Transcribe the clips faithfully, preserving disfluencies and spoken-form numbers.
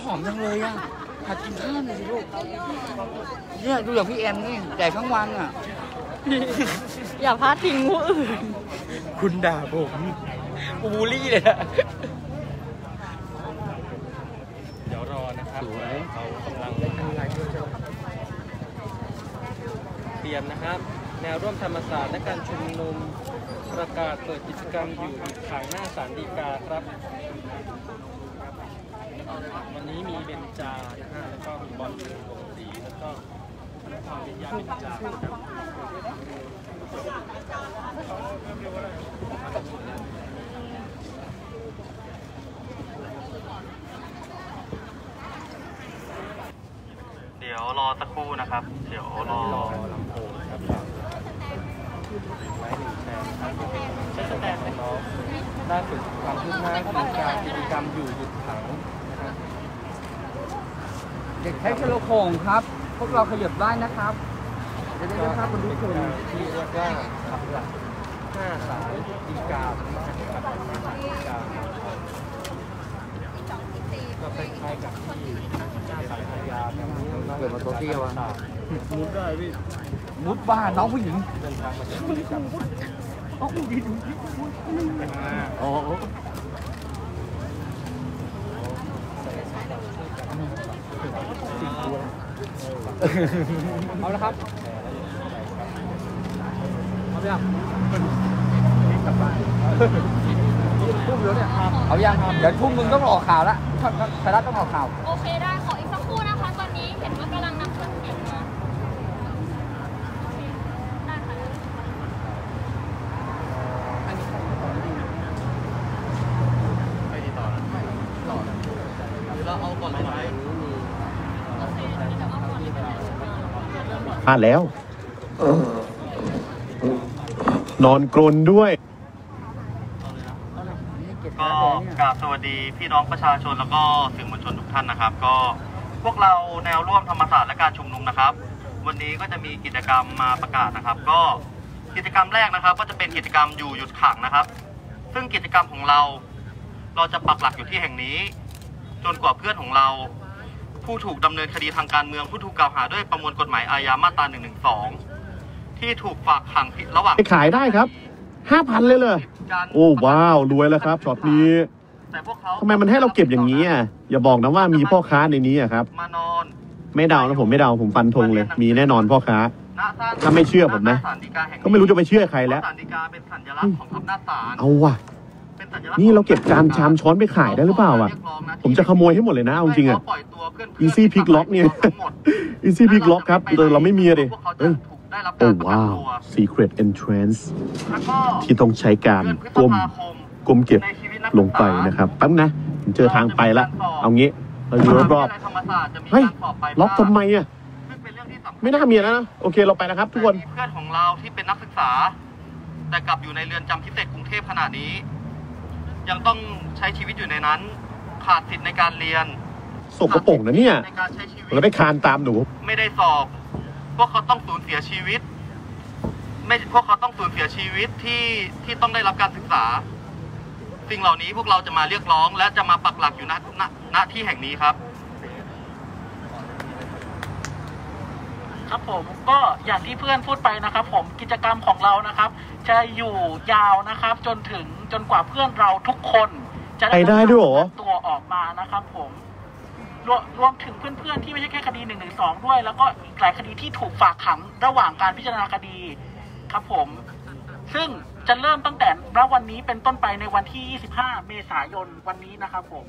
อมจังเลยอ่ะหัดกินข้าวหน่อยสิลูกเนี่ยดูอย่างพี่แอมนี่แดกทั้งวันอ่ะอย่าพลาดทิ้งผู้อื่นคุณด่าผมบูลลี่เลยอะเดี๋ยวรอนะครับเขากำลังเตรียมนะครับแนวร่วมธรรมศาสตร์และการชุมนุมประกาศเปิดกิจกรรมอยู่อีกครั้งหน้าศาลฎีกาครับวันนี้มีเบญจานะฮะแล้วก็มีบอลวงศรีแล้วก็ความเป็นยาเบญจาครับเดี๋ยวรอสักครู่นะครับเดี๋ยวรอลำโพงครับไม้หนึ่งแชร์ครับใช้สแตนด์น้องล่าสุดความคืบหน้าคือการกิจกรรมอยู่หยุดขังนะครับเด็กใช้โทรโข่งครับพวกเราขยับได้นะครับจะได้ภาพบรรลุชนที่เรียกว่าขับหลักห้าสายฎีกานะครับฎีกาก็คล้ายๆกับที่หน้าศาลอาญาแบบนี้เกิดมาตัวเตี้ยวอ่ะมุดได้พี่มุดบ้านน้องผู้หญิงเดินทางมาจากที่จังหวัดอ๋อผู้หญิงอ๋อเอาละครับเอาไปยังกลับบ้านทุ่มแล้วเนี่ยเอายังเดี๋ยวทุ่มมึงต้องออกข่าวแล้วไทยรัฐต้องออกข่าวโอเคได้ขออีกสักครู่นะคะตอนนี้เห็นว่ากำลังนำเครื่องเสียงมาได้ค่ะไม่ดีต่อแล้วต่อแล้วหรือเราเอาก่อนเลยไหมพลาดแล้วนอนกรนด้วยก็กราบสวัสดีพี่น้องประชาชนแล้วก็สื่อมวลชนทุกท่านนะครับก็พวกเราแนวร่วมธรรมศาสตร์และการชุมนุมนะครับวันนี้ก็จะมีกิจกรรมมาประกาศนะครับก็กิจกรรมแรกนะครับก็จะเป็นกิจกรรมอยู่หยุดขังนะครับซึ่งกิจกรรมของเราเราจะปักหลักอยู่ที่แห่งนี้จนกว่าเพื่อนของเราผู้ถูกดำเนินคดีทางการเมืองผู้ถูกกล่าวหาด้วยประมวลกฎหมายอาญามาตราหนึ่งหนึ่งสองที่ถูกฝากขังระหว่างไปขายได้ครับห้าพันเลยเลยโอ้ว้าวรวยแล้วครับช็อตนี้ทำไมมันให้เราเก็บอย่างนี้อ่ะอย่าบอกนะว่ามีพ่อค้าในนี้อ่ะครับไม่เดานะผมไม่เดาผมฟันธงเลยมีแน่นอนพ่อค้าถ้าไม่เชื่อผมนะก็ไม่รู้จะไปเชื่อใครแล้วเอาว่ะนี่เราเก็บจานชามช้อนไปขายได้หรือเปล่าอ่ะผมจะขโมยให้หมดเลยนะจริงๆอ่ะ Easy Pick Lock เนี่ย Easy Pick Lock ครับเราไม่มีเลยเอ้ยโอ้ว้าว Secret Entrance ที่ต้องใช้การก้มก้มเก็บลงไปนะครับแป๊บนะเจอทางไปละเอางี้เราอยู่รอบๆเฮ้ยล็อกทำไมอ่ะไม่น่ามีแล้วนะโอเคเราไปนะครับทุกคนเพื่อนของเราที่เป็นนักศึกษาแต่กลับอยู่ในเรือนจำพิเศษกรุงเทพขนาดนี้ยังต้องใช้ชีวิตอยู่ในนั้นขาดสิทธิ์ในการเรียนสกปรกนะเนี่ยเราไปคานตามหนูไม่ได้สอบพวกเขาต้องสูญเสียชีวิตไม่พวกเขาต้องสูญเสียชีวิตที่ที่ต้องได้รับการศึกษาสิ่งเหล่านี้พวกเราจะมาเรียกร้องและจะมาปักหลักอยู่ณณณที่แห่งนี้ครับครับผมก็อย่างที่เพื่อนพูดไปนะครับผมกิจกรรมของเรานะครับจะอยู่ยาวนะครับจนถึงจนกว่าเพื่อนเราทุกคนจะได้ตัวออกมานะครับผมรวมรวมถึงเพื่อนๆที่ไม่ใช่แค่คดีหนึ่งหนึ่งสองด้วยแล้วก็อีกหลายคดีที่ถูกฝากขังระหว่างการพิจารณาคดีครับผมซึ่งจะเริ่มตั้งแต่ณวันนี้เป็นต้นไปในวันที่ยี่สิบห้าเมษายนวันนี้นะครับผม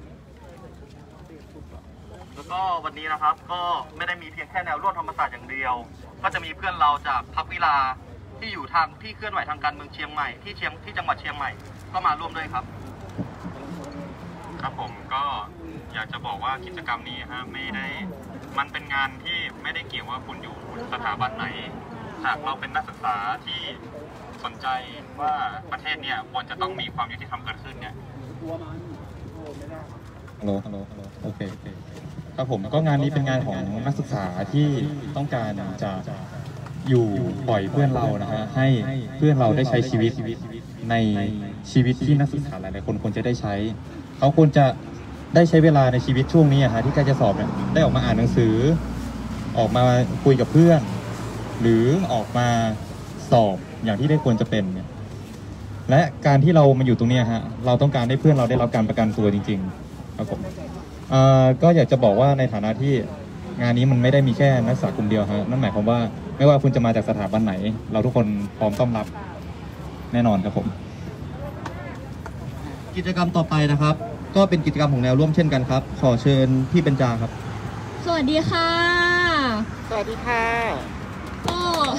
แล้วก็วันนี้นะครับก็ไม่ได้มีเพียงแค่แนวร่วมธรรมศาสตร์อย่างเดียวก็จะมีเพื่อนเราจากพรรควิฬาที่อยู่ทางที่เคลื่อนไหวทางการเมืองเชียงใหม่ที่เชียงที่จังหวัดเชียงใหม่ก็มาร่วมด้วยครับครับผมก็อยากจะบอกว่ากิจกรรมนี้ฮะไม่ได้มันเป็นงานที่ไม่ได้เกี่ยวว่าคุณอยู่สถาบันไหนหากเราเป็นนักศึกษาที่สนใจว่าประเทศเนี่ยควรจะต้องมีความยุติธรรมเกิดขึ้นเนี่ยฮัลโหลฮัลโหลฮัลโหลโอเคโอเคครับผมก็งานนี้เป็นงานของนักศึกษาที่ต้องการจะอยู่ปล่อยเพื่อนเรานะฮะให้เพื่อนเราได้ใช้ชีวิตในชีวิตที่นักศึกษาหลายๆคนควรจะได้ใช้เขาควรจะได้ใช้เวลาในชีวิตช่วงนี้อะฮะที่ใกล้จะสอบเนี่ยได้ออกมาอ่านหนังสือออกมาคุยกับเพื่อน หรือออกมาสอบอย่างที่ได้ควรจะเป็นเนี่ยและการที่เรามาอยู่ตรงนี้ฮะเราต้องการให้เพื่อนเราได้รับการประกันตัวจริงๆครับผมก็อยากจะบอกว่าในฐานะที่งานนี้มันไม่ได้มีแค่นักศึกษากลุ่มเดียวฮะนั่นหมายความว่าไม่ว่าคุณจะมาจากสถาบันไหนเราทุกคนพร้อมต้อนรับแน่นอนครับผมกิจกรรมต่อไปนะครับก็เป็นกิจกรรมของแนวร่วมเช่นกันครับขอเชิญพี่เบญจาครับสวัสดีค่ะสวัสดีค่ะก็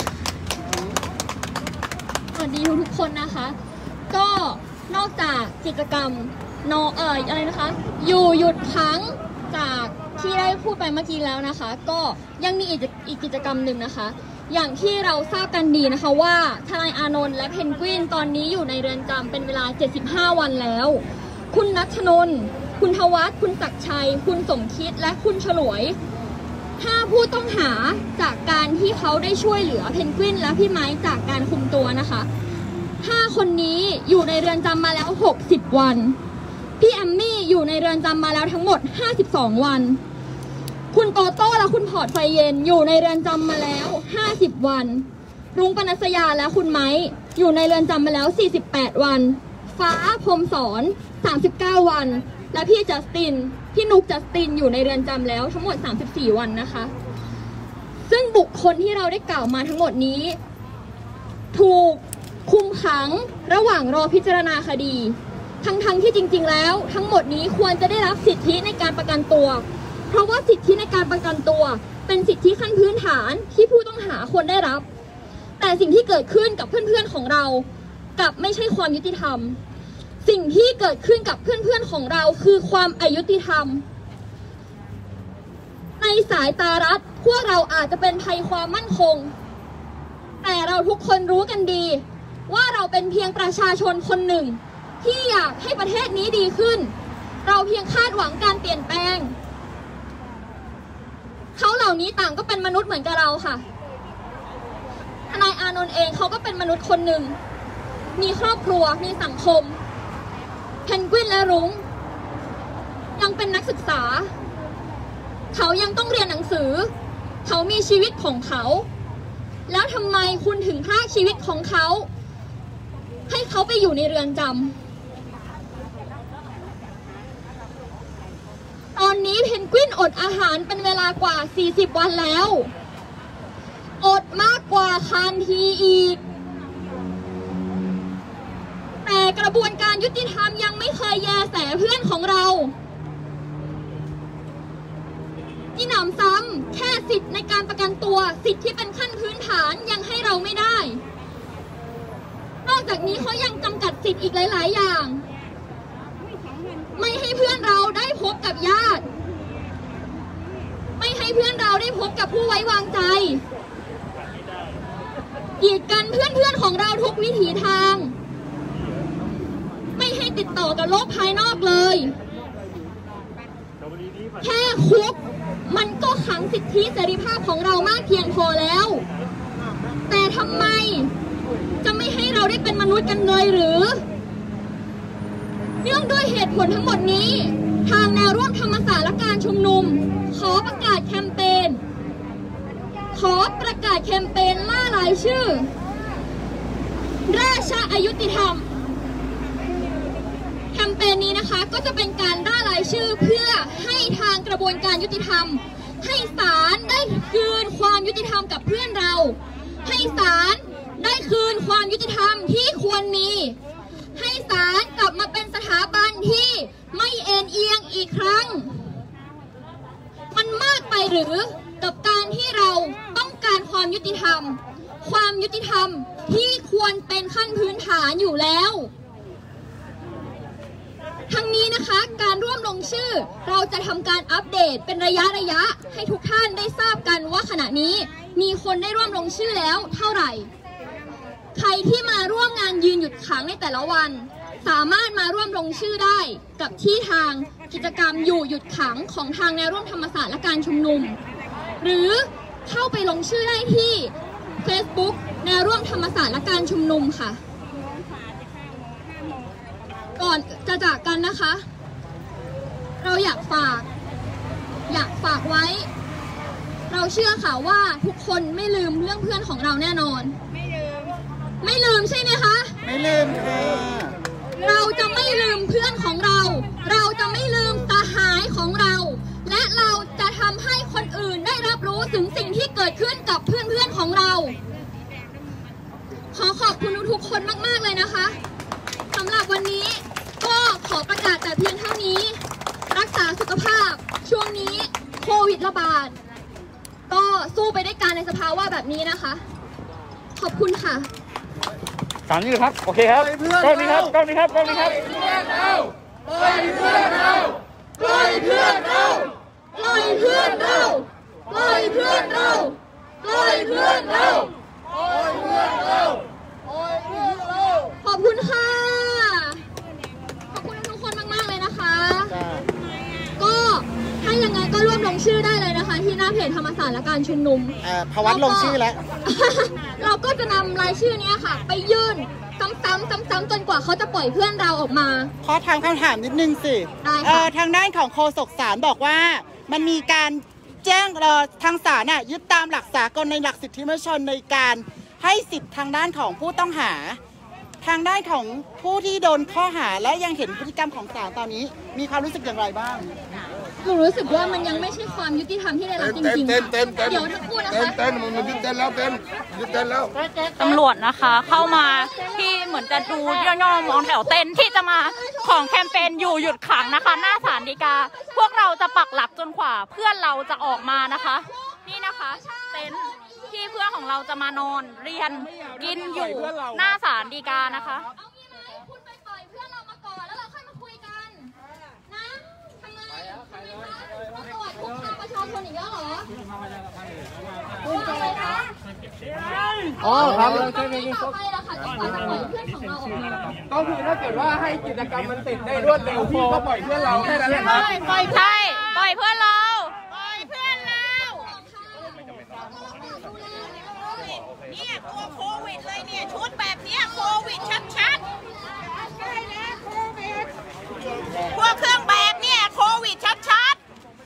สวัสดีทุกๆคนนะคะก็นอกจากกิจกรรมนอเอ่ออะไรนะคะอยู่หยุดขังจากที่ได้พูดไปเมื่อกี้แล้วนะคะก็ยังมีอีกอีกกิจกรรมหนึ่งนะคะอย่างที่เราทราบกันดีนะคะว่าทนายอานนท์และเพนกวินตอนนี้อยู่ในเรือนจำเป็นเวลาเจ็ดสิบห้าวันแล้วคุณณัฐนนท์คุณทวัฒน์คุณศักดิ์ชัยคุณสมคิดและคุณฉลวยห้าผู้ต้องหาจากการที่เขาได้ช่วยเหลือเพนกวินและพี่ไม้จากการคุมตัวนะคะห้าคนนี้อยู่ในเรือนจำมาแล้วหกสิบวันพี่แอมมี่อยู่ในเรือนจำมาแล้วทั้งหมดห้าสิบสองวันคุณโตโต้และคุณพอร์ตไฟเย็นอยู่ในเรือนจำมาแล้วห้าสิบวันรุ้งปนัสยาและคุณไม้อยู่ในเรือนจำมาแล้วสี่สิบแปดวันฟ้าพรมสอนสามสิบเก้าวันและพี่จัสตินพี่นุกจัสตินอยู่ในเรือนจำแล้วทั้งหมดสามสิบสี่วันนะคะซึ่งบุคคลที่เราได้กล่าวมาทั้งหมดนี้ถูกคุมขังระหว่างรอพิจารณาคดีทั้งๆ ท, ที่จริงๆแล้วทั้งหมดนี้ควรจะได้รับสิทธิในการประกันตัวเพราะว่าสิทธิในการประกันตัวเป็นสิทธิขั้นพื้นฐานที่ผู้ต้องหาควรได้รับแต่สิ่งที่เกิดขึ้นกับเพื่อนๆของเรากลับไม่ใช่ความยุติธรรมสิ่งที่เกิดขึ้นกับเพื่อนๆของเราคือความอายุติธรรมในสายตารัฐพวกเราอาจจะเป็นภัยความมั่นคงแต่เราทุกคนรู้กันดีว่าเราเป็นเพียงประชาชนคนหนึ่งที่อยากให้ประเทศนี้ดีขึ้นเราเพียงคาดหวังการเปลี่ยนแปลงเขาเหล่านี้ต่างก็เป็นมนุษย์เหมือนกับเราค่ะทนายอานนท์เองเขาก็เป็นมนุษย์คนหนึ่งมีครอบครัวมีสังคมเพนกวินและรุ้งยังเป็นนักศึกษาเขายังต้องเรียนหนังสือเขามีชีวิตของเขาแล้วทำไมคุณถึงพรากชีวิตของเขาให้เขาไปอยู่ในเรือนจำตอนนี้เพนกวินอดอาหารเป็นเวลากว่าสี่สิบวันแล้วอดมากกว่าคานทีอีกแต่กระบวนการยุติธรรมยังไม่เคยแยแสเพื่อนของเราที่หนำซ้ำแค่สิทธิ์ในการประกันตัวสิทธิ์ที่เป็นขั้นพื้นฐานยังให้เราไม่ได้นอกจากนี้เขายังจำกัดสิทธิ์อีกหลายๆอย่างไม่ให้เพื่อนเราได้พบกับญาติไม่ให้เพื่อนเราได้พบกับผู้ไว้วางใจกีดกันเพื่อนๆของเราทุกวิถีทางไม่ให้ติดต่อกับโลกภายนอกเลยแค่คุกมันก็ขังสิทธิเสรีภาพของเรามากเพียงพอแล้วแต่ทำไมจะไม่ให้เราได้เป็นมนุษย์กันเลยหรือเนื่องด้วยเหตุผลทั้งหมดนี้ทางแนวร่วมธรรมศาสตร์และการชุมนุมขอประกาศแคมเปญขอประกาศแคมเปญล่ารายชื่อราชอายุติธรรมแคมเปญนี้นะคะก็จะเป็นการล่ารายชื่อเพื่อให้ทางกระบวนการยุติธรรมให้ศาลได้คืนความยุติธรรมกับเพื่อนเราให้ศาลได้คืนความยุติธรรมที่ควรมีให้ศาลกลับมาเป็นสถาบันที่ไม่เอ็นเอียงอีกครั้งมันมากไปหรือกับการที่เราต้องการความยุติธรรมความยุติธรรมที่ควรเป็นขั้นพื้นฐานอยู่แล้วทั้งนี้นะคะการร่วมลงชื่อเราจะทำการอัปเดตเป็นระยะระยะให้ทุกท่านได้ทราบกันว่าขณะนี้มีคนได้ร่วมลงชื่อแล้วเท่าไหร่ใครที่มาร่วมงานยืนหยุดขังในแต่ละวันสามารถมาร่วมลงชื่อได้กับที่ทางกิจกรรมอยู่หยุดขังของทางแนวร่วมธรรมศาสตร์และการชุมนุมหรือเข้าไปลงชื่อได้ที่ Facebook แนวร่วมธรรมศาสตร์และการชุมนุมค่ะก่อนจะจากกันนะคะเราอยากฝากอยากฝากไว้ เราเชื่อค่ะว่าทุกคนไม่ลืมเรื่องเพื่อนของเราแน่นอนไม่ลืมไม่ลืมใช่ไหมคะไม่ลืมค่ะเราจะไม่ลืมเพื่อนของเราเราจะไม่ลืมสหายของเราและเราจะทำให้คนอื่นได้รับรู้ถึงสิ่งที่เกิดขึ้นกับเพื่อนๆของเราขอขอบคุณทุกๆคนมากๆเลยนะคะสำหรับวันนี้ก็ขอประกาศแต่เพียงเท่านี้รักษาสุขภาพช่วงนี้โควิดระบาดก็สู้ไปด้วยกันในสภาวะแบบนี้นะคะขอบคุณค่ะสามนี้เลยครับโอเคครับกล้องนี้ครับกล้องนี้ครับกล้องนี้ครับปล่อยเพื่อนเราปล่อยเพื่อนเราปล่อยเพื่อนเราปล่อยเพื่อนเราปล่อยเพื่อนเราปล่อยเพื่อนเราปล่อยเพื่อนเราขอบคุณค่ะขอบคุณทุกคนมากๆเลยนะคะก็ถ้ายังไงก็ร่วมลงชื่อได้เลยนะคะที่หน้าเพจธรรมศาสตร์และการชุมนุมพวัตลงชื่อแล้วเราก็จะนำรายชื่อนี้ค่ะไปยื่นซ้ำๆซ้ำๆจนกว่าเขาจะปล่อยเพื่อนเราออกมาขอถามคำถามนิดนึงสิทางด้านของโฆษกศาลบอกว่ามันมีการแจ้งทางศาลน่ะยึดตามหลักสากลในหลักสิทธิมนุษยชนในการให้สิทธิทางด้านของผู้ต้องหาทางด้านของผู้ที่โดนข้อหาและยังเห็นพฤติกรรมของศาลตอนนี้มีความรู้สึกอย่างไรบ้างหนูรู้สึกว่ามันยังไม่ใช่ความยุติธรรมที่ได้รับจริงๆเต้นเต้นเต้นเดี๋ยวทั้งคู่นะคะเต้นมันยึดเต้นแล้วเต้นยึดเต้นแล้วตำรวจนะคะเข้ามาที่เหมือนจะดูย่อๆมองแถวเต้นที่จะมาของแคมเปญอยู่หยุดขังนะคะหน้าศาลฎีกาพวกเราจะปักหลักจนกว่าเพื่อนเราจะออกมานะคะนี่นะคะเต้นที่เพื่อนของเราจะมานอนเรียนกินอยู่หน้าศาลฎีกานะคะคุณไปปล่อยเพื่อนเรามาก่อนแล้วเราค่อยมาคุยกันนะทำไมทำไมคะมาตรวจคุกคามประชาชนอีกแล้วเหรอคุณจะอะไรคะอ๋อครับต่อไปละค่ะจนกว่าจะปล่อยเพื่อนของเราออกมาก็คือถ้าเกิดว่าให้กิจกรรมมันติดได้รวดเร็วพี่ก็ปล่อยเพื่อนเราแค่นั้นแหละครับปล่อยใช่ปล่อยเพื่อนเราปล่อยเพื่อนเราเนี่ยกลัวโควิดเลยเนี่ยชุดแบบเนี้ยโควิดชัดๆใช่แล้วโควิดพวกเครื่องแบบเนี่ยโควิดชัด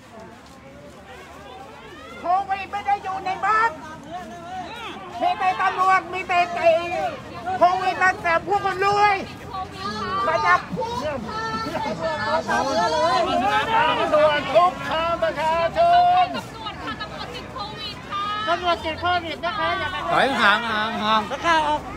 ๆโควิดไม่ได้อยู่ในบ้านมีแต่ตำรวจมีแต่ไอ้โควิดนั่นแต่พวกคนรวยมาจากตำรวจคุกคามประชาชนตำรวจติดโควิดนะคะอย่าไปถอยห่างห่างห่างก็เข้าออก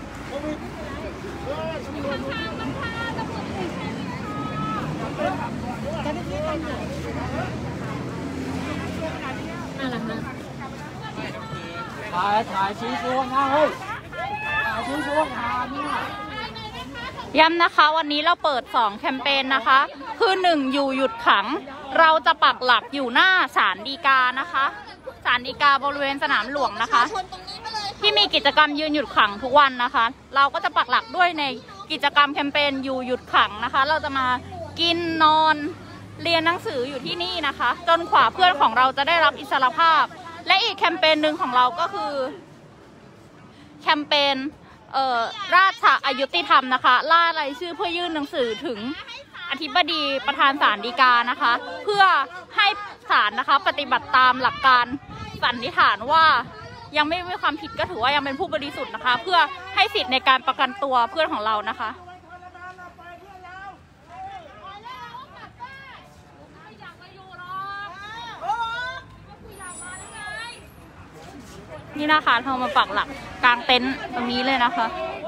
ถ่ายถ่ายชี้ช่วงนะเฮ้ยถ่ายชี้ช่วงหาเนี่ยย้ำนะคะวันนี้เราเปิดสองแคมเปญนะคะคือหนึ่งอยู่หยุดขังเราจะปักหลักอยู่หน้าศาลฎีกานะคะศาลฎีกาบริเวณสนามหลวงนะคะที่มีกิจกรรมยืนหยุดขังทุกวันนะคะเราก็จะปักหลักด้วยในกิจกรรมแคมเปญอยู่หยุดขังนะคะเราจะมากินนอนเรียนหนังสืออยู่ที่นี่นะคะจนกว่าเพื่อนของเราจะได้รับอิสรภาพและอีกแคมเปญหนึ่งของเราก็คือแคมเปญเอ่อราชอายุติธรรมนะคะล่ารายชื่อเพื่อยื่นหนังสือถึงอธิบดีประธานศาลฎีกานะคะเพื่อให้ศาลนะคะปฏิบัติตามหลักการสันนิษฐานว่ายังไม่มีความผิดก็ถือว่ายังเป็นผู้บริสุทธิ์นะคะเพื่อให้สิทธิ์ในการประกันตัวเพื่อนของเรานะคะนี่นะคะเรามาปักหลักกลางเต็นท์ตรงนี้เลยนะคะ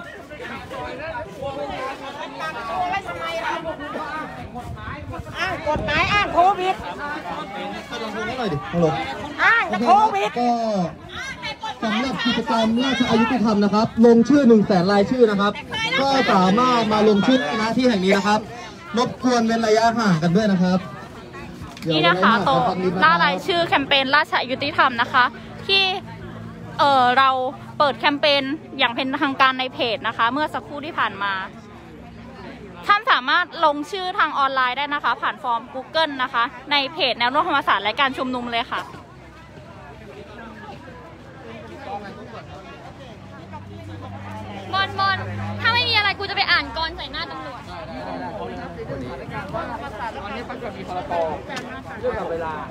อ้างกฎหมายอ้างโควิดลองดูนิดหน่อยดิฮัลโหลอ้างโควิดก็สำหรับกิจกรรมราชอายุติธรรมนะครับลงชื่อหนึ่งแสนรายชื่อนะครับก็สามารถมาลงชื่อได้นะที่แห่งนี้นะครับรบกวนเว้นระยะห่างกันด้วยนะครับนี่นะคะโตล่ารายชื่อแคมเปญราชอายุติธรรมนะคะที่เออเราเปิดแคมเปญอย่างเป็นทางการในเพจนะคะเมื่อสักครู่ที่ผ่านมาท่านสามารถลงชื่อทางออนไลน์ได้นะคะผ่านฟอร์ม Google นะคะในเพจแนวร่วมธรรมศาสตร์และการชุมนุมเลยค่ะบอลบอลถ้าไม่มีอะไรกูจะไปอ่านกรใส่หน้าตำรวจว่าตอนนี้มันจะมีพรกเรื่องกับเวลา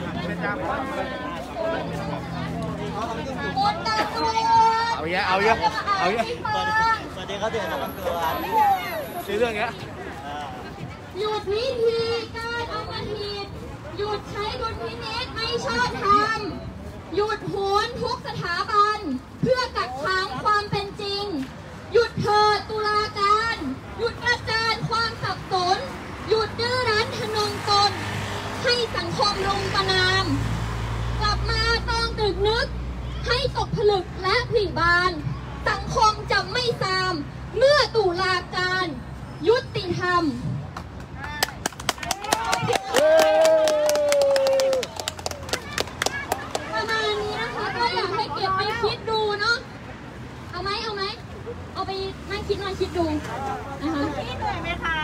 เอาเยอะเอาเยอะเอาเยอะสวัสดีครับเด็กน้องเกลือชื่อเรื่องเนี้ยหยุดวิธีการเอามาผิดหยุดใช้ดุลพินิจไม่ชอบธรรมหยุดโหนทุกสถาบันเพื่อกักขังความเป็นจริงหยุดเถิดตุลาการหยุดประจานความสับสนหยุดดื้อรั้นทะนงตนให้สังคมลงประนามกลับมาต้องตรึกนึกให้ตกผลึกและผลิบานสังคมจะไม่ซามเมื่อตุลาการยุติธรรมประมาณนี้นะคะก็อยากให้เก็บไปคิดดูเนาะเอาไหมเอาไหมเอาไปนั่งคิดนั่งคิดดูนะคะคิดเหนื่อยไหมคะ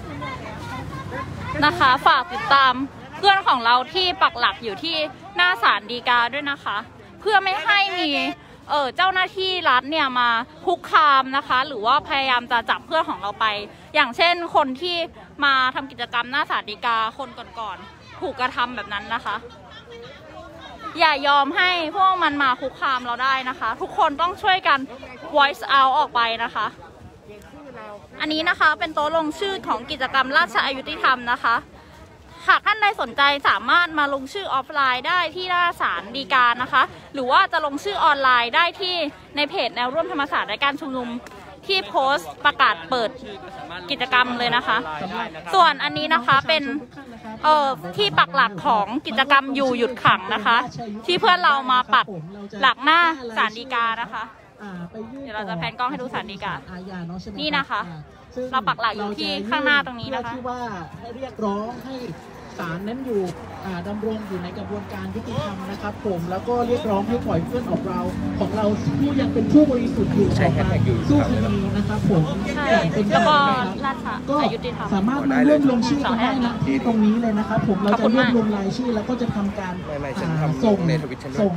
นะคะฝากติดตามเพื่อนของเราที่ปักหลักอยู่ที่หน้าศาลฎีกาด้วยนะคะเพื่อไม่ให้มีเออเจ้าหน้าที่รัฐเนี่ยมาคุกคามนะคะหรือว่าพยายามจะจับเพื่อนของเราไปอย่างเช่นคนที่มาทำกิจกรรมหน้าศาลฎีกาคนก่อนๆถูกกระทำแบบนั้นนะคะอย่ายอมให้พวกมันมาคุกคามเราได้นะคะทุกคนต้องช่วยกัน voice out ออกไปนะคะอันนี้นะคะเป็นโต๊ะลงชื่อของกิจกรรมราชอายุติธรรมนะคะหากท่านใดสนใจสามารถมาลงชื่อออฟไลน์ได้ที่หน้าศาลฎีกานะคะหรือว่าจะลงชื่อออนไลน์ได้ที่ในเพจแนวร่วมธรรมศาสตร์และการชุมนุมที่โพสต์ประกาศเปิดกิจกรรมเลยนะคะส่วนอันนี้นะคะเป็นเอ่อที่ปักหลักของกิจกรรมอยู่หยุดขังนะคะที่เพื่อนเรามาปักหลักหน้าศาลฎีกานะคะเดี๋ยวเราจะแพนกล้องให้ดูศาลฎีกานี่นะคะเราปักหลักอยู่ที่ข้างหน้าตรงนี้นะคะที่ว่าให้เรียกร้องให้ศาลนั้นอยู่ดำรงอยู่ในกระบวนการยุติธรรมนะครับผมแล้วก็เรียกร้องให้ปล่อยเพื่อนออกเราของเราผู้ยังเป็นผู้บริสุทธิ์อยู่ออกมาสู้คดีนะครับผมเป็นแล้วก็ราชอายุติธรรมก็สามารถมาร่วมลงชื่อกันได้นะที่ตรงนี้เลยนะครับผมเราจะรวบรวมรายชื่อแล้วก็จะทำการส่งส่ง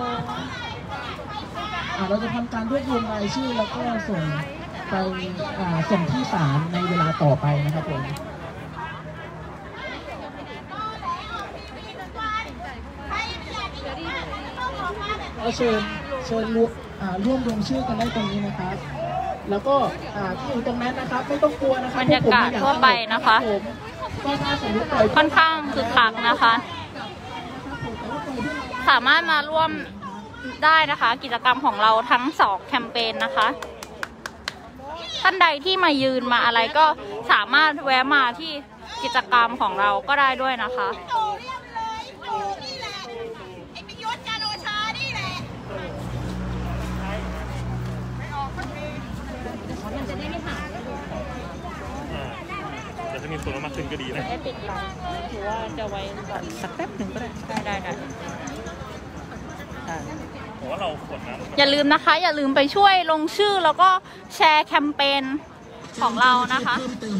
เราจะทำการรวบรวมรายชื่อแล้วก็ส่งไปส่งที่ศาลในเวลาต่อไปนะครับผมเราเชิญเชิญร่วมร่วมลงชื่อกันได้ตรงนี้นะครับแล้วก็ที่อยู่ตรงนั้นนะครับไม่ต้องกลัวนะครับบรรยากาศทั่วไปนะคะค่อนข้างคึกคักนะคะสามารถมาร่วมได้นะคะกิจกรรมของเราทั้งสองแคมเปญนะคะท่านใดที่มายืนมาอะไรก็สามารถแวะมาที่กิจกรรมของเราก็ได้ด้วยนะคะจะมีส่วนมากขึ้นก็ดีนะให้ปิดไลน์หรือว่าจะไว้สักแป๊บหนึ่งก็ได้ได้ได้ผมว่าเรากดนะอย่าลืมนะคะอย่าลืมไปช่วยลงชื่อแล้วก็แชร์แคมเปญของเรานะคะ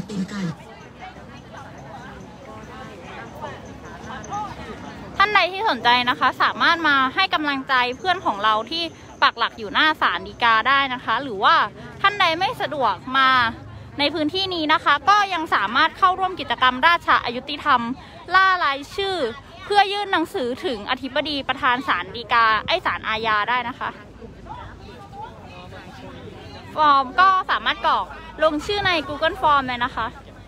ท่านใดที่สนใจนะคะสามารถมาให้กำลังใจเพื่อนของเราที่ปักหลักอยู่หน้าศาลฎีกาได้นะคะหรือว่าท่านใดไม่สะดวกมาในพื้นที่นี้นะคะก็ยังสามารถเข้าร่วมกิจกรรมราชอายุติธรรมล่ารายชื่อเพื่อยื่นหนังสือถึงอธิบดีประธานศาลฎีกาไอศาลอาญาได้นะคะฟอร์มก็สามารถกรอกลงชื่อใน Google Form เลยนะคะ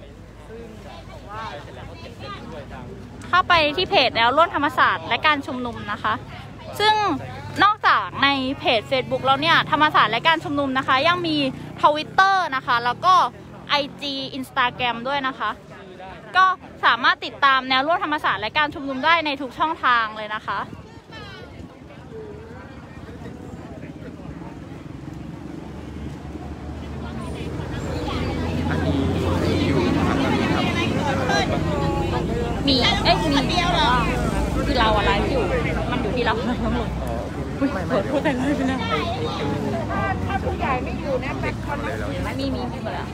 เข้าไปที่เพจแนวร่วมธรรมศาสตร์และการชุมนุมนะคะซึ่งนอกจากในเพจ Facebook แล้วเนี่ยธรรมศาสตร์และการชุมนุมนะคะยังมี Twitter นะคะแล้วก็ ไอ จี Instagram ด้วยนะคะก็สามารถติดตามแนวร่วมธรรมศาสตร์และการชุมนุมได้ในทุกช่องทางเลยนะคะมีเอ้ยมีเดียวเหรอคือเราอะไรอยู่มันอยู่ที่เราทั้งหมดเปิดพูดแต่เลยไปแล้วถ้าผู้ใหญ่ไม่อยู่นะแบ็คคอนไม่มีมีมีหมดแล้ว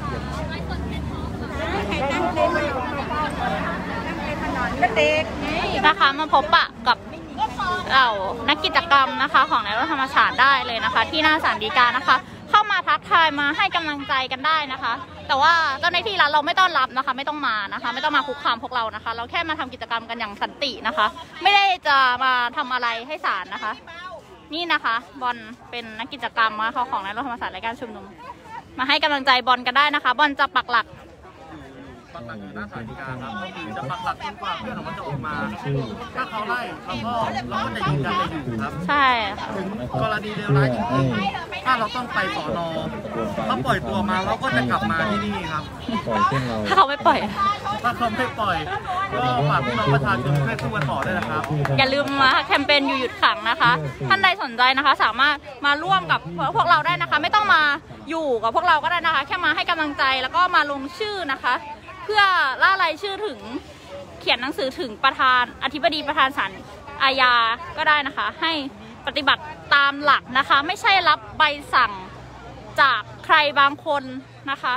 นะคะมาพบปะกับเรานักกิจกรรมนะคะของแนวร่วมธรรมศาสตร์ได้เลยนะคะที่หน้าศาลฎีกานะคะเข้ามามาทักทายมาให้กำลังใจกันได้นะคะ แต่ว่าเจ้าหน้าที่รัฐเราไม่ต้อนรับนะคะ ไม่ต้องมานะคะ ไม่ต้องมาคุกคามพวกเรานะคะ เราแค่มาทำกิจกรรมกันอย่างสันตินะคะ ไม่ได้จะมาทำอะไรให้ศาลนะคะ นี่นะคะบอลเป็นนักกิจกรรมนะคะของแนวร่วมธรรมศาสตร์และการชุมนุมมาให้กำลังใจบอลกันได้นะคะบอลจะปักหลักปักหลักอยู่หน้าศาลฎีกาครับก็คือจะปักหลักจนกว่าเพื่อนของมันจะออกมาถ้าเขาไล่เราก็เราก็จะยืนยันจะอยู่ครับใช่ค่ะถึงกรณีเลวร้ายจริงๆถ้าเราต้องไปสอนอเขาปล่อยตัวมาเราก็จะกลับมาที่นี่ครับถ้าเขาไม่ปล่อยถ้าเขาไม่ปล่อยก็ฝากพี่น้องประชาชนช่วยสู้กันต่อด้วยนะครับอย่าลืมมาแคมเปญอยู่หยุดขังนะคะ ท่านใดสนใจนะคะ สามารถมาร่วมกับพวกเราได้นะคะ ไม่ต้องมาอยู่กับพวกเราก็ได้นะคะ แค่มาให้กำลังใจแล้วก็มาลงชื่อนะคะ เพื่อล่ารายชื่อถึงเขียนหนังสือถึงประธานอธิบดีประธานศาลอาญาก็ได้นะคะ ให้ปฏิบัติตามหลักนะคะ ไม่ใช่รับใบสั่งจากใครบางคนนะคะ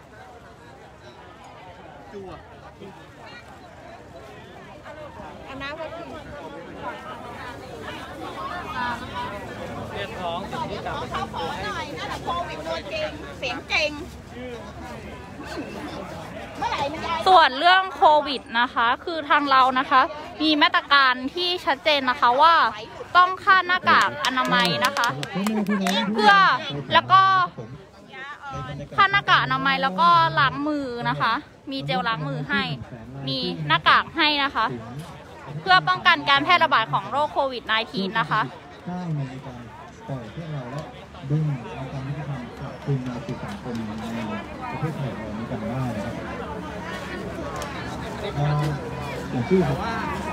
เรียกร้องสิ่งที่จะไปทำตัวให้โควิดตัวจริงเสียงจริงส่วนเรื่องโควิดนะคะคือทางเรานะคะมีมาตรการที่ชัดเจนนะคะว่าต้องคาดหน้ากากอนามัยนะคะเพื่อแล้วก็คาดหน้ากากอนามัยแล้วก็ล้างมือนะคะ มีเจลล้างมือให้มีหน้ากากให้นะคะ เพื่อป้องกันการแพร่ระบาดของโรคโควิด สิบเก้า นะคะได้ในการปล่อยพวกเราและดึงเอาความยุติธรรมกลับคืนมาสู่สังคมในประเทศไทยเรานี้กันได้นะครับอย่างที่ผม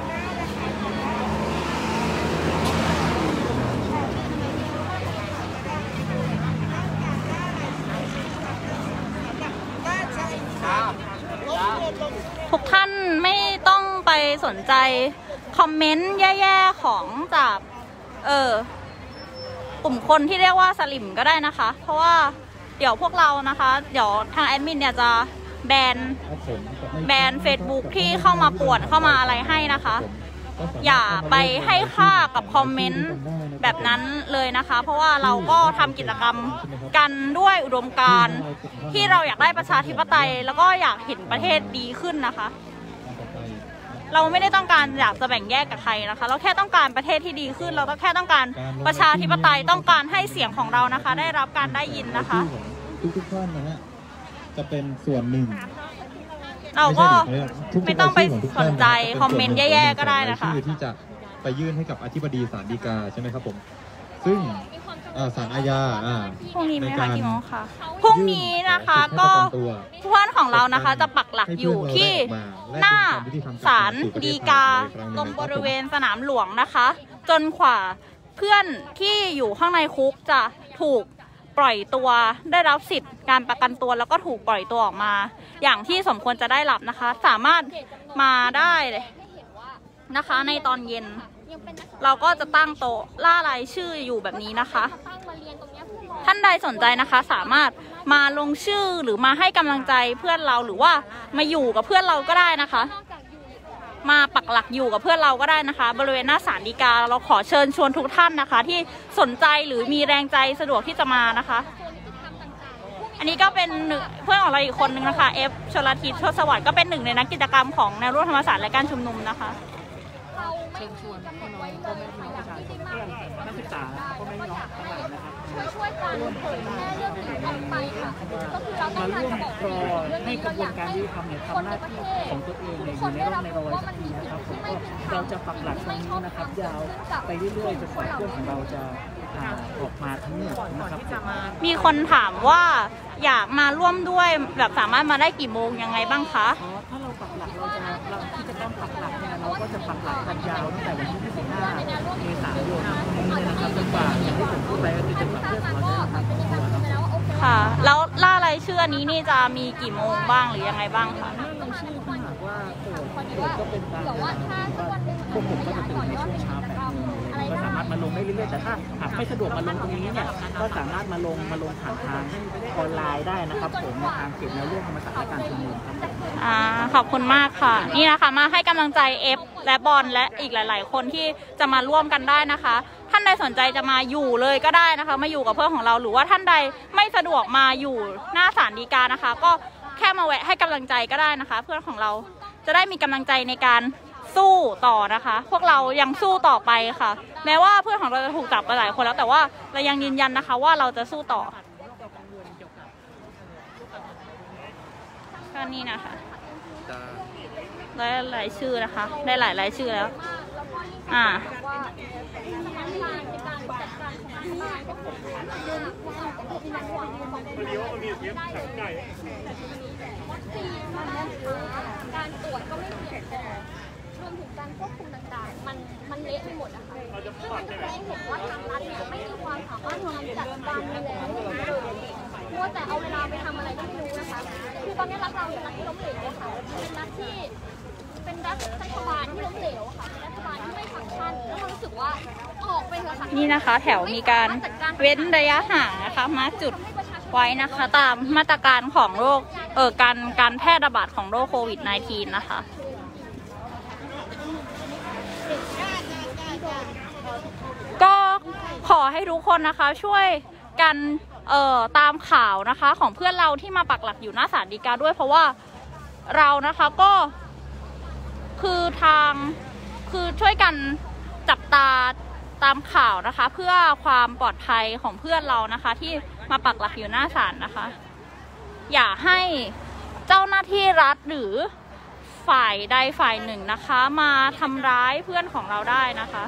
ทุกท่านไม่ต้องไปสนใจคอมเมนต์แย่ๆของจากเออกลุ่มคนที่เรียกว่าสลิมก็ได้นะคะ เพราะว่าเดี๋ยวพวกเรานะคะเดี๋ยวทางแอดมินเนี่ยจะแบนแบน Facebook ที่เข้ามาป่วนเข้ามาอะไรให้นะคะ อย่าไปให้ค่ากับคอมเมนต์แบบนั้นเลยนะคะ เพราะว่าเราก็ทำกิจกรรมกันด้วยอุดมการณ์ที่เราอยากได้ประชาธิปไตยแล้วก็อยากเห็นประเทศดีขึ้นนะคะ เราไม่ได้ต้องการอยากจะแบ่งแยกกับใครนะคะ เราแค่ต้องการประเทศที่ดีขึ้นเราต้องแค่ต้องการประชาธิปไตยต้องการให้เสียงของเรานะคะได้รับการได้ยินนะคะทุกๆท่านนะฮะจะเป็นส่วนหนึ่งเราก็ไม่ต้องไปสนใจคอมเมนต์แย่ๆก็ได้นะคะที่จะไปยื่นให้กับอธิบดีศาลฎีกาใช่ไหมครับผมซึ่งศาลอาญาพรุ่งนี้ไม่มากี่โมงคะพรุ่งนี้นะคะก็เพื่อนของเรานะคะจะปักหลักอยู่ที่หน้าศาลฎีกาตรงบริเวณสนามหลวงนะคะ จนกว่าเพื่อนที่อยู่ข้างในคุกจะถูกปล่อยตัวได้รับสิทธิ์การประกันตัวแล้วก็ถูกปล่อยตัวออกมาอย่างที่สมควรจะได้รับนะคะ สามารถมาได้นะคะในตอนเย็นเราก็จะตั้งโต๊ะล่ารายชื่ออยู่แบบนี้นะคะท่านใดสนใจนะคะสามารถมาลงชื่อหรือมาให้กำลังใจเพื่อนเราหรือว่ามาอยู่กับเพื่อนเราก็ได้นะคะมาปักหลักอยู่กับเพื่อนเราก็ได้นะคะบริเวณหน้าศาลฎีกาเราขอเชิญชวนทุกท่านนะคะที่สนใจหรือมีแรงใจสะดวกที่จะมานะคะอันนี้ก็เป็นเพื่อนของเราอีกคนนึงนะคะเอฟชลทิศโชติสวัสดิ์ก็เป็นหนึ่งในนักกิจกรรมของแนวร่วมธรรมศาสตร์และการชุมนุมนะคะเชิญชวนพี่น้องพ่อแม่พี่น้องประชาชนเพื่อนนักศึกษาพ่อแม่พี่น้องทั้งหลายนะครับช่วยกันเผยแพร่เรื่องนี้ออกไปค่ะก็คือเราต้องมาร่วมรอให้กระบวนการยุติธรรมเนี่ยทำหน้าที่ของตัวเองเนี่ยอยู่ในร่องในรอยสักทีนะครับผมก็เราจะปักหลักตรงนี้นะครับยาวไปเรื่อยๆจนกว่าเพื่อนของเราจะออกมาทั้งหมดนะครับมีคนถามว่าอยากมาร่วมด้วยแบบสามารถมาได้กี่โมงยังไงบ้างคะอ๋อถ้าเราปักหลักเราจะเราที่จะต้องปักหลักเนี่ยเราก็จะปักหลักกันยาวตั้งแต่วันที่ยี่สิบห้าเมษายนนี้นะครับจนกว่าอย่างที่ผมพูดไปก็คือจะปักเพื่อนของเราจะทำค่ะแล้วล่ารายชื่อนี้นี่จะมีกี่โมงบ้างหรือยังไงบ้างคะล่ารายชื่อถ้าหากว่าโกรธโกรธก็เป็นการเวลาพวกผมก็จะตื่นในช่วงเช้าแปดโมงก็สามารถมาลงได้เรื่อยๆแต่ถ้าหากไม่สะดวกมาลงตรงนี้เนี่ยก็สามารถมาลงมาลงผ่านทางออนไลน์ได้นะครับผมในทางเพจแนวร่วมธรรมศาสตร์และการชุมนุมครับอ่าขอบคุณมากค่ะนี่นะคะมาให้กำลังใจเอฟและบอลและอีกหลายๆคนที่จะมาร่วมกันได้นะคะท่านใดสนใจจะมาอยู่เลยก็ได้นะคะมาอยู่กับเพื่อนของเราหรือว่าท่านใดไม่สะดวกมาอยู่หน้าศาลฎีกานะคะก็แค่มาแวะให้กำลังใจก็ได้นะคะเพื่อนของเราจะได้มีกำลังใจในการสู้ต่อนะคะพวกเรายังสู้ต่อไปค่ะแม้ว่าเพื่อนของเราจะถูกจับไปหลายคนแล้วแต่ว่าเรายังยืนยันนะคะว่าเราจะสู้ต่อก็นี่นะคะได้หลายชื่อนะคะได้หลายหลายชื่อแล้วอ่าการตรวจก็ไม่เพียงพอรวมถึงการควบคุมต่างๆมันมันเละไปหมดนะคะซึ่งมันแสดงเห็นว่าทางรัฐเนี่ยไม่มีความสามารถในการจัดการดูแลเลยมัวแต่เอาเวลาไปทำอะไรก็ไม่รู้นะคะคือตอนนี้รัฐเราเป็นรัฐที่ล้มเหลวค่ะเป็นรัฐที่เป็นรัฐรัฐบาลที่ล้มเหลวค่ะเป็นรัฐบาลที่ไม่ฟังก์ชันแล้วเรารู้สึกว่าออกไปเถอะค่ะนี่นะคะแถวมีการเว้นระยะห่างนะคะมาจุดไว้นะคะตามมาตรการของโรคเอ่อการการแพร่ระบาดของโรคโควิด สิบเก้า นะคะก็ขอให้ทุกคนนะคะช่วยกันเอ่อตามข่าวนะคะของเพื่อนเราที่มาปักหลักอยู่หน้าศาลฎีกาด้วยเพราะว่าเรานะคะก็คือทางคือช่วยกันจับตาตามข่าวนะคะเพื่อความปลอดภัยของเพื่อนเรานะคะที่มาปักหลักอยู่หน้าศาลนะคะอย่าให้เจ้าหน้าที่รัฐหรือฝ่ายใดฝ่ายหนึ่งนะคะมาทำร้ายเพื่อนของเราได้นะคะ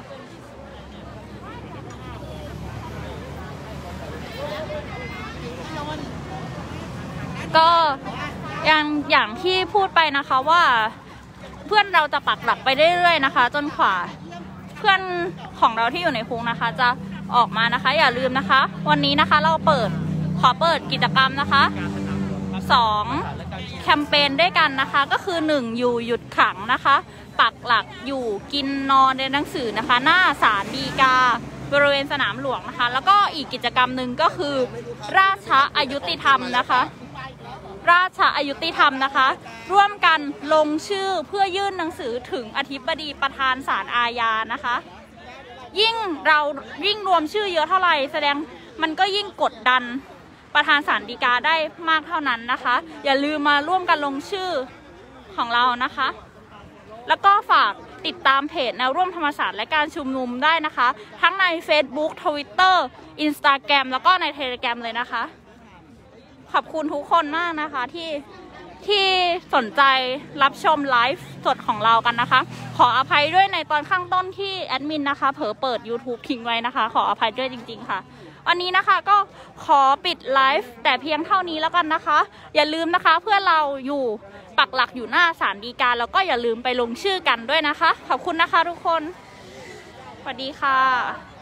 ก็อย่างอย่างที่พูดไปนะคะว่าเพื่อนเราจะปักหลักไปเรื่อยๆนะคะจนกว่าเพื่อนของเราที่อยู่ในคุกนะคะจะออกมานะคะอย่าลืมนะคะวันนี้นะคะเราเปิดขอเปิดกิจกรรมนะคะสองแคมเปญด้วยกันนะคะก็คือหนึ่งอยู่หยุดขังนะคะปักหลักอยู่กินนอนเรียนหนังสือนะคะหน้าศาลฎีกาบริเวณสนามหลวงนะคะแล้วก็อีกกิจกรรมหนึ่งก็คือราชอายุติธรรมนะคะราชอายุติธรรมนะคะร่วมกันลงชื่อเพื่อยื่นหนังสือถึงอธิบดีประธานศาลอาญานะคะยิ่งเรายิ่งรวมชื่อเยอะเท่าไหร่แสดงมันก็ยิ่งกดดันประธานศาลฎีกาได้มากเท่านั้นนะคะอย่าลืมมาร่วมกันลงชื่อของเรานะคะแล้วก็ฝากติดตามเพจแนวร่วมธรรมศาสตร์และการชุมนุมได้นะคะทั้งใน Facebook Twitter Instagram แล้วก็ใน Telegram เลยนะคะขอบคุณทุกคนมากนะคะที่ที่สนใจรับชมไลฟ์สดของเรากันนะคะขออภัยด้วยในตอนข้างต้นที่แอดมินนะคะเผลอเปิด YouTube ทิ้งไว้นะคะขออภัยด้วยจริงๆค่ะวันนี้นะคะก็ขอปิดไลฟ์แต่เพียงเท่านี้แล้วกันนะคะอย่าลืมนะคะเพื่อเราอยู่ปักหลักอยู่หน้าศาลฎีกาแล้วก็อย่าลืมไปลงชื่อกันด้วยนะคะขอบคุณนะคะทุกคนสวัสดีค่ะ